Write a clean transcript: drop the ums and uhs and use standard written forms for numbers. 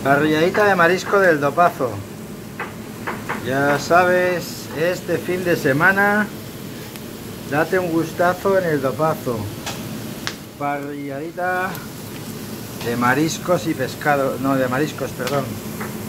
Parrilladita de marisco del Dopazo. Ya sabes, este fin de semana date un gustazo en el Dopazo. Parrilladita de mariscos y pescado, no, de mariscos, perdón.